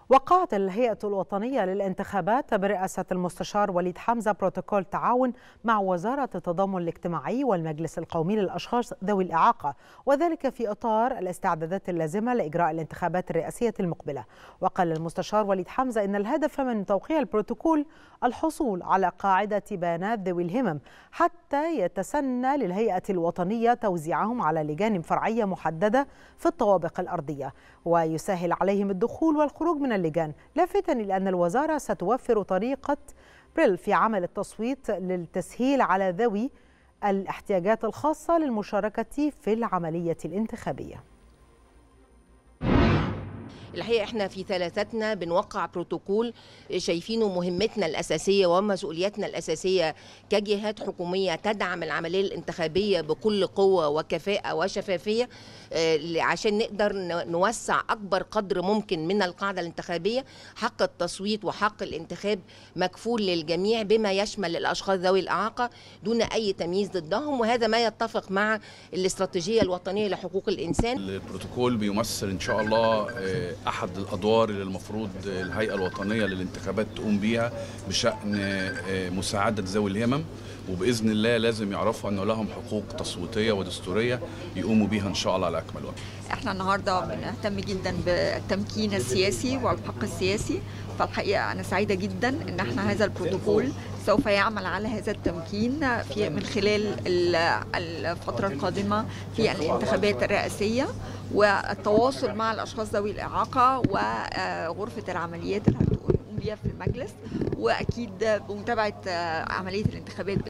وقعت الهيئة الوطنية للانتخابات برئاسة المستشار وليد حمزة بروتوكول تعاون مع وزارة التضامن الاجتماعي والمجلس القومي للأشخاص ذوي الإعاقة، وذلك في إطار الاستعدادات اللازمة لإجراء الانتخابات الرئاسية المقبلة. وقال المستشار وليد حمزة إن الهدف من توقيع البروتوكول الحصول على قاعدة بيانات ذوي الهمم حتى يتسنى للهيئة الوطنية توزيعهم على لجان فرعية محددة في الطوابق الأرضية، ويسهل عليهم الدخول والخروج من اللجان، لافتا إلى أن الوزارة ستوفر طريقة بريل في عمل التصويت للتسهيل على ذوي الاحتياجات الخاصة للمشاركة في العملية الانتخابية. الحقيقة احنا في ثلاثتنا بنوقع بروتوكول شايفينه مهمتنا الأساسية ومسؤولياتنا الأساسية كجهات حكومية تدعم العملية الانتخابية بكل قوة وكفاءة وشفافية، عشان نقدر نوسع أكبر قدر ممكن من القاعدة الانتخابية. حق التصويت وحق الانتخاب مكفول للجميع بما يشمل الأشخاص ذوي الإعاقة دون أي تمييز ضدهم، وهذا ما يتفق مع الاستراتيجية الوطنية لحقوق الإنسان. البروتوكول بيمثل إن شاء الله أحد الأدوار اللي المفروض الهيئة الوطنية للانتخابات تقوم بيها بشأن مساعدة ذوي الهمم، وبإذن الله لازم يعرفوا أنه لهم حقوق تصويتية ودستورية يقوموا بيها إن شاء الله على أكمل وجه. احنا النهارده بنهتم جدا بالتمكين السياسي والحق السياسي، فالحقيقة أنا سعيدة جدا إن احنا هذا البروتوكول سوف يعمل على هذا التمكين من خلال الفترة القادمة في الانتخابات الرئاسية، والتواصل مع الأشخاص ذوي الإعاقة وغرفة العمليات اللي هتقوم بيها في المجلس، وأكيد بمتابعة عملية الانتخابات.